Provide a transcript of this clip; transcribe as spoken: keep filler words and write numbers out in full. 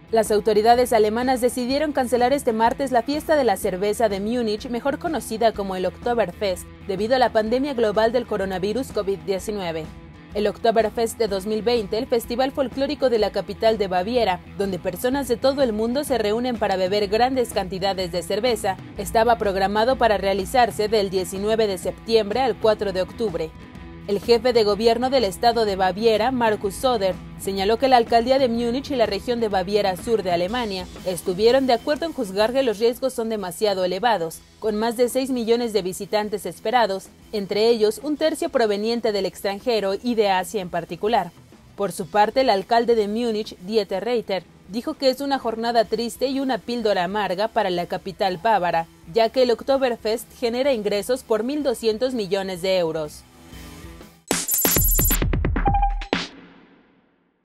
Las autoridades alemanas decidieron cancelar este martes la fiesta de la cerveza de Múnich, mejor conocida como el Oktoberfest, debido a la pandemia global del coronavirus COVID diecinueve. El Oktoberfest de dos mil veinte, el festival folclórico de la capital de Baviera, donde personas de todo el mundo se reúnen para beber grandes cantidades de cerveza, estaba programado para realizarse del diecinueve de septiembre al cuatro de octubre. El jefe de gobierno del estado de Baviera, Markus Söder, señaló que la alcaldía de Múnich y la región de Baviera Sur de Alemania estuvieron de acuerdo en juzgar que los riesgos son demasiado elevados, con más de seis millones de visitantes esperados, entre ellos un tercio proveniente del extranjero y de Asia en particular. Por su parte, el alcalde de Múnich, Dieter Reiter, dijo que es una jornada triste y una píldora amarga para la capital bávara, ya que el Oktoberfest genera ingresos por mil doscientos millones de euros.